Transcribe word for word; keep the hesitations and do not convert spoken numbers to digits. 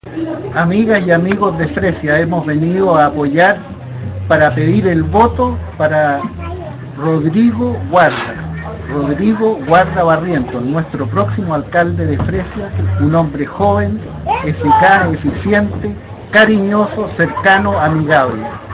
Amigas y amigos de Fresia, hemos venido a apoyar para pedir el voto para Rodrigo Guarda. Rodrigo Guarda Barrientos, nuestro próximo alcalde de Fresia, un hombre joven, eficaz, eficiente, cariñoso, cercano, amigable.